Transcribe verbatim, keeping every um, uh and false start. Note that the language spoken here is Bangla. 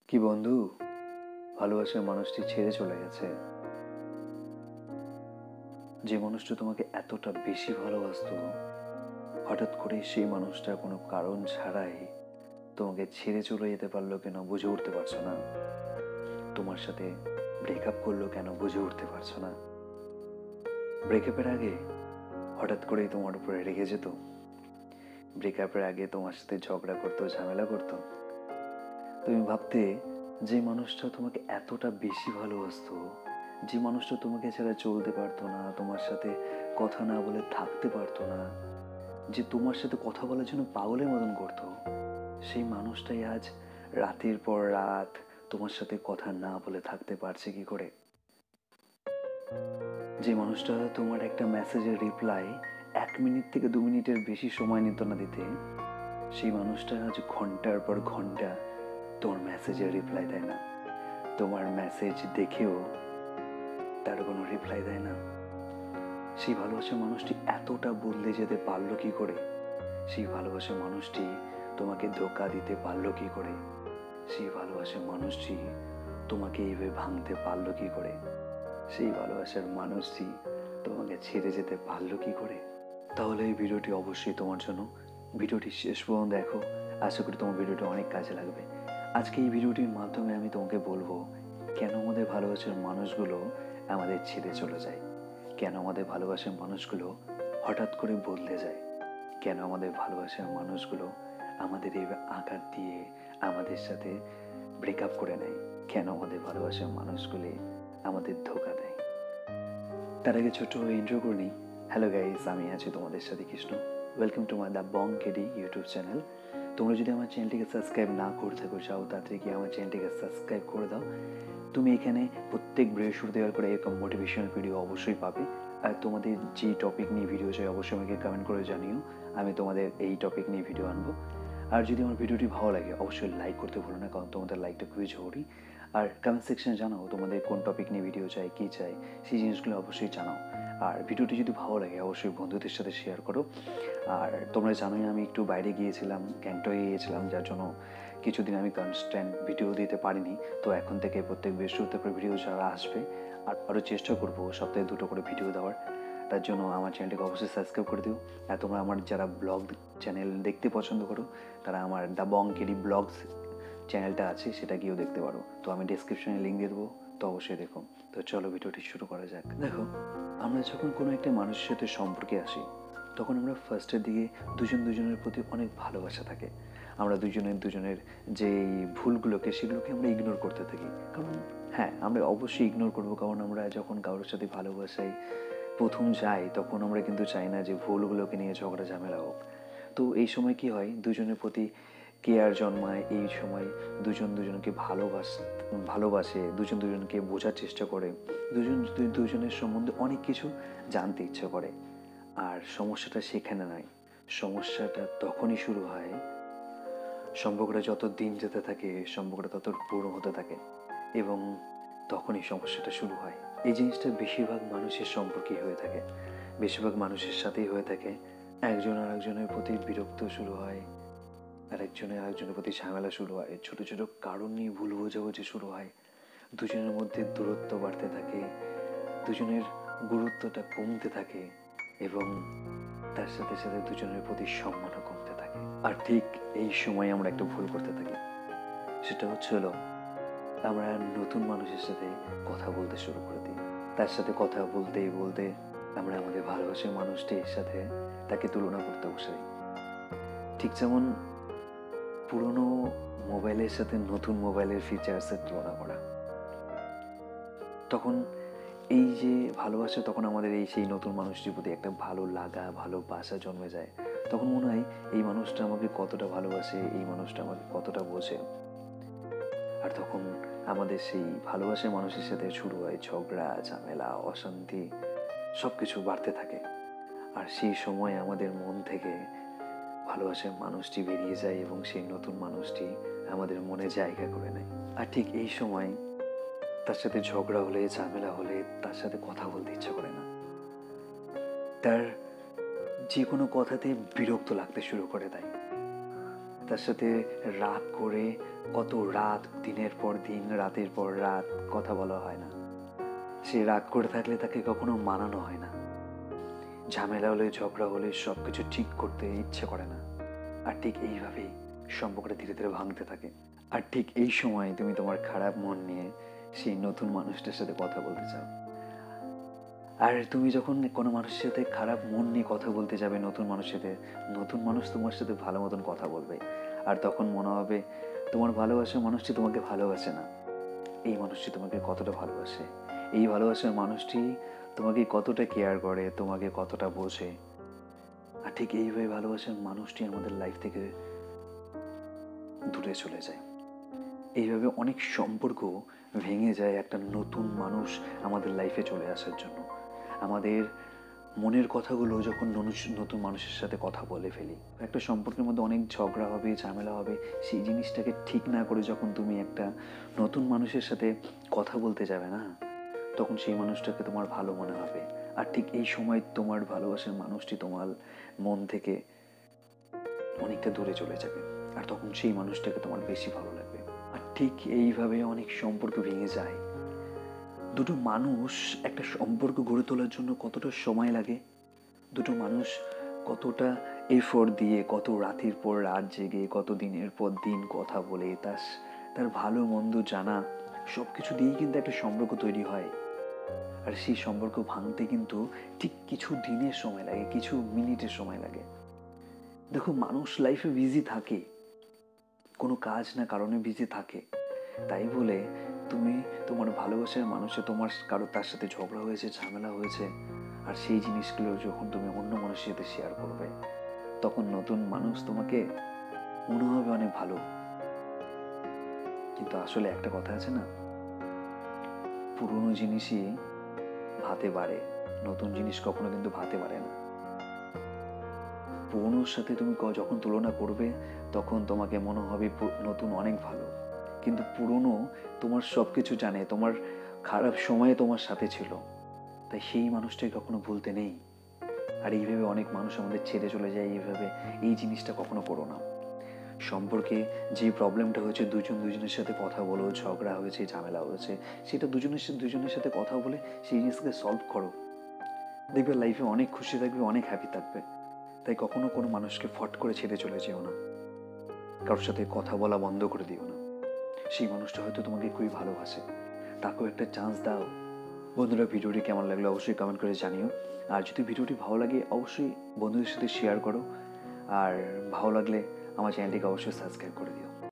কি বন্ধু, ভালোবাসার মানুষটি ছেড়ে চলে গেছে। যে মানুষটা তোমাকে এতটা বেশি ভালোবাসতো, হঠাৎ করে সেই মানুষটা কোনো কারণ ছাড়াই তোমাকে ছেড়ে চলে যেতে পারলো কেন বুঝে উঠতে পারছো না। তোমার সাথে ব্রেকআপ করলো কেন বুঝে উঠতে পারছো না। ব্রেকআপের আগে হঠাৎ করেই তোমার উপরে রেগে যেত। ব্রেকআপের আগে তোমার সাথে ঝগড়া করতো, ঝামেলা করতো। তুমি ভাবতে যে মানুষটা তোমাকে এতটা বেশি ভালোবাসতো, যে মানুষটা তোমাকে ছাড়া চলতে পারতো না, তোমার সাথে কথা না বলে থাকতে পারতো না, যে তোমার সাথে কথা বলার জন্য পাগলের মতন করতো, সেই মানুষটাই আজ রাতের পর রাত তোমার সাথে কথা না বলে থাকতে পারছে কি করে। যে মানুষটা তোমার একটা মেসেজের রিপ্লাই এক মিনিট থেকে দু মিনিটের বেশি সময় নিত না দিতে, সেই মানুষটা আজ ঘন্টার পর ঘন্টা তোমার মেসেজের রিপ্লাই দেয় না। তোমার মেসেজ দেখেও তার কোনো রিপ্লাই দেয় না। সেই ভালোবাসার মানুষটি এতটা বদলে যেতে পারলো কি করে? সেই ভালোবাসার মানুষটি তোমাকে ধোকা দিতে পারলো কি করে? সেই ভালোবাসার মানুষটি তোমাকে এইভাবে ভাঙতে পারলো কি করে? সেই ভালোবাসার মানুষটি তোমাকে ছেড়ে যেতে পারলো কি করে? তাহলে এই ভিডিওটি অবশ্যই তোমার জন্য। ভিডিওটি শেষ পর্যন্ত দেখো, আশা করি তোমার ভিডিওটি অনেক কাজে লাগবে। আজকে এই ভিডিওটির মাধ্যমে আমি তোমাকে বলবো কেন আমাদের ভালোবাসার মানুষগুলো আমাদের ছেড়ে চলে যায়, কেন আমাদের ভালোবাসার মানুষগুলো হঠাৎ করে বদলে যায়, কেন আমাদের ভালোবাসার মানুষগুলো আমাদের এই আঘাত দিয়ে আমাদের সাথে ব্রেকআপ করে নেয়, কেন আমাদের ভালোবাসার মানুষগুলি আমাদের ধোকা দেয়। তার আগে ছোট্ট ইন্ট্রো করে নিই। হ্যালো গাইস, আমি আছি তোমাদের সাথে Krishna. Welcome to my the Bong KD YouTube channel. তোমরা যদি আমার চ্যানেলটিকে সাবস্ক্রাইব না করে থাকো, চাও তাড়াতাড়ি গিয়ে আমার চ্যানেলটিকে সাবস্ক্রাইব করে দাও। তুমি এখানে প্রত্যেক বৃহস্পতিবার করে এরকম মোটিভেশনাল ভিডিও অবশ্যই পাবে। আর তোমাদের যে টপিক নিয়ে ভিডিও চাই অবশ্যই আমাকে কমেন্ট করে জানিও, আমি তোমাদের এই টপিক নিয়ে ভিডিও আনবো। আর যদি আমার ভিডিওটি ভালো লাগে অবশ্যই লাইক করতে ভুলো না, কারণ তোমাদের লাইকটা খুবই জরুরি। আর কমেন্ট সেকশনে জানাও তোমাদের কোন টপিক নিয়ে ভিডিও চাই, কী চাই, সেই জিনিসগুলো অবশ্যই জানাও। আর ভিডিওটি যদি ভালো লাগে অবশ্যই বন্ধুদের সাথে শেয়ার করো। আর তোমরা জানোই আমি একটু বাইরে গিয়েছিলাম, গ্যাংটকে গিয়েছিলাম, যার জন্য কিছুদিন আমি কনস্ট্যান্ট ভিডিও দিতে পারিনি। তো এখন থেকে প্রত্যেক বৃহস্পতিবার ভিডিও যারা আসবে, আর আরও চেষ্টা করবো সপ্তাহে দুটো করে ভিডিও দেওয়ার। তার জন্য আমার চ্যানেলটিকে অবশ্যই সাবস্ক্রাইব করে দিও। আর তোমরা আমার যারা ব্লগ চ্যানেল দেখতে পছন্দ করো তারা আমার দ্য বং কেডি ব্লগস চ্যানেলটা আছে, সেটা গিয়েও দেখতে পারো। তো আমি ডিসক্রিপশনে লিঙ্ক দিয়ে দেবো, তো অবশ্যই দেখো। তো চলো ভিডিওটি শুরু করা যাক। দেখো, আমরা যখন কোনো একটা মানুষের সাথে সম্পর্কে আসি তখন আমরা ফার্স্টের দিকে দুজন দুজনের প্রতি অনেক ভালোবাসা থাকে। আমরা দুজনের দুজনের যে ভুলগুলোকে সেগুলোকে আমরা ইগনোর করতে থাকি। কারণ হ্যাঁ, আমরা অবশ্যই ইগনোর করবো, কারণ আমরা যখন কারোর সাথে ভালোবাসাই প্রথম যাই তখন আমরা কিন্তু চাই না যে ভুলগুলোকে নিয়ে ঝগড়া ঝামেলা হোক। তো এই সময় কি হয়, দুজনের প্রতি কেয়ার জন্মায়। এই সময় দুজন দুজনকে ভালোবাস ভালোবাসে দুজন দুজনকে বোঝার চেষ্টা করে, দুজন দুজনের সম্বন্ধে অনেক কিছু জানতে ইচ্ছে করে। আর সমস্যাটা সেখানে নয়, সমস্যাটা তখনই শুরু হয় সম্পর্কটা যত দিন যেতে থাকে, সম্পর্কটা তত পুরো হতে থাকে, এবং তখনই সমস্যাটা শুরু হয়। এই জিনিসটা বেশিরভাগ মানুষের সম্পর্কেই হয়ে থাকে, বেশিরভাগ মানুষের সাথেই হয়ে থাকে। একজন আর একজনের প্রতি বিরক্ত শুরু হয়, আর একজনের আরেকজনের প্রতি ঝামেলা শুরু হয়, ছোট ছোট কারণ নিয়ে ভুল বোঝাবুঝি শুরু হয়, দুজনের মধ্যে দূরত্ব বাড়তে থাকে, দুজনের গুরুত্বটা কমতে থাকে, এবং তার সাথে সাথে দুজনের প্রতি সম্মানও কমতে থাকে। আর ঠিক এই সময় আমরা একটা ভুল করতে থাকি, সেটা হচ্ছে হলো আমরা নতুন মানুষের সাথে কথা বলতে শুরু করে দিই। তার সাথে কথা বলতে বলতে আমরা আমাদের ভালোবাসার মানুষটির সাথে তাকে তুলনা করতে বসে। ঠিক যেমন পুরনো মোবাইলের সাথে নতুন মোবাইলের ফিচার্সের তুলনা করা। তখন এই যে ভালোবাসা, তখন আমাদের এই সেই নতুন মানুষটির প্রতি একটা ভালো লাগা, ভালোবাসা জন্মে যায়। তখন মনে হয় এই মানুষটা আমাকে কতটা ভালোবাসে, এই মানুষটা আমাকে কতটা বোঝে। আর তখন আমাদের সেই ভালোবাসার মানুষের সাথে শুরু হয় ঝগড়া, ঝামেলা, অশান্তি, সব কিছু বাড়তে থাকে। আর সেই সময় আমাদের মন থেকে ভালোবাসার মানুষটি বেরিয়ে যায় এবং সেই নতুন মানুষটি আমাদের মনে জায়গা করে নেয়। আর ঠিক এই সময় তার সাথে ঝগড়া হলে, ঝামেলা হলে তার সাথে কথা বলতে ইচ্ছা করে না। তার যে কোনো কথাতে বিরক্ত লাগতে শুরু করে দেয়। তার সাথে রাগ করে কত রাত, দিনের পর দিন, রাতের পর রাত কথা বলা হয় না। সে রাগ করে থাকলে তাকে কখনো মানানো হয় না। ঝামেলা হলে, ঝগড়া হলে সব কিছু ঠিক করতে ইচ্ছে করে না। আর ঠিক এইভাবেই সম্পর্কটা ধীরে ধীরে ভাঙতে থাকে। আর ঠিক এই সময় তুমি তোমার খারাপ মন নিয়ে সেই নতুন মানুষটার সাথে কথা বলতে চাও। আর তুমি যখন কোনো মানুষের সাথে খারাপ মন নিয়ে কথা বলতে যাবে, নতুন মানুষের সাথে, নতুন মানুষ তোমার সাথে ভালো মতন কথা বলবে। আর তখন মনে হবে তোমার ভালোবাসার মানুষটি তোমাকে ভালোবাসে না, এই মানুষটি তোমাকে কতটা ভালোবাসে। এই ভালোবাসার মানুষটি তোমাকে কতটা কেয়ার করে, তোমাকে কতটা বোঝে। আর ঠিক এইভাবে ভালোবাসার মানুষটি আমাদের লাইফ থেকে দূরে চলে যায়। এইভাবে অনেক সম্পর্ক ভেঙে যায় একটা নতুন মানুষ আমাদের লাইফে চলে আসার জন্য। আমাদের মনের কথাগুলো যখন নতুন মানুষের সাথে কথা বলে ফেলি, একটা সম্পর্কের মধ্যে অনেক ঝগড়া হবে, ঝামেলা হবে, সেই জিনিসটাকে ঠিক না করে যখন তুমি একটা নতুন মানুষের সাথে কথা বলতে যাবে না, তখন সেই মানুষটাকে তোমার ভালো মনে হবে। আর ঠিক এই সময় তোমার ভালোবাসার মানুষটি তোমার মন থেকে অনেকটা দূরে চলে যাবে। আর তখন সেই মানুষটাকে তোমার বেশি ভালো লাগবে। আর ঠিক এইভাবে অনেক সম্পর্ক ভেঙে যায়। দুটো মানুষ একটা সম্পর্ক গড়ে তোলার জন্য কতটা সময় লাগে, দুটো মানুষ কতটা এফোর্ট দিয়ে, কত রাতের পর রাত জেগে, কত দিনের পর দিন কথা বলে, তার তার ভালো মন্দ জানা, সব কিছু দিয়েই কিন্তু একটা সম্পর্ক তৈরি হয়। আর সেই সম্পর্ক ভাঙতে কিন্তু ঠিক কিছু দিনের সময় লাগে, কিছু মিনিটের সময় লাগে। দেখো, মানুষ লাইফে বিজি থাকে, কোনো কাজ না কারণে বিজি থাকে। তাই বলে তুমি তোমার ভালোবাসার মানুষে, তোমার কারো তার সাথে ঝগড়া হয়েছে, ঝামেলা হয়েছে, আর সেই জিনিসগুলো যখন তুমি অন্য মানুষের সাথে শেয়ার করবে, তখন নতুন মানুষ তোমাকে মনে হবে অনেক ভালো। কিন্তু আসলে একটা কথা আছে না, পুরনো জিনিসই ভাতে বাড়ে, নতুন জিনিস কখনো কিন্তু ভাতে বাড়ে না। পুরনোর সাথে তুমি যখন তুলনা করবে, তখন তোমাকে মনে হবে নতুন অনেক ভালো। কিন্তু পুরনো তোমার সব কিছু জানে, তোমার খারাপ সময়ে তোমার সাথে ছিল, তাই সেই মানুষটাকে কখনো ভুলতে নেই। আর এইভাবে অনেক মানুষ আমাদের ছেড়ে চলে যায়। এইভাবে এই জিনিসটা কখনো করো না। সম্পর্কে যে প্রবলেমটা হয়েছে, দুজন দুজনের সাথে কথা বলো, ঝগড়া হয়েছে, ঝামেলা হয়েছে, সেটা দুজনের সাথে দুজনের সাথে কথা বলে সেই জিনিসকে সলভ করো। দেখবে লাইফে অনেক খুশি থাকবে, অনেক হ্যাপি থাকবে। তাই কখনো কোনো মানুষকে ফট করে ছেড়ে চলে যেও না, কারোর সাথে কথা বলা বন্ধ করে দিও না। সেই মানুষটা হয়তো তোমাকে খুবই ভালোবাসে, তাকেও একটা চান্স দাও। বন্ধুরা, ভিডিওটি কেমন লাগলো অবশ্যই কমেন্ট করে জানিও। আর যদি ভিডিওটি ভালো লাগে অবশ্যই বন্ধুদের সাথে শেয়ার করো। আর ভালো লাগলে আমার চ্যানেলটিকে অবশ্যই সাবস্ক্রাইব করে দিও।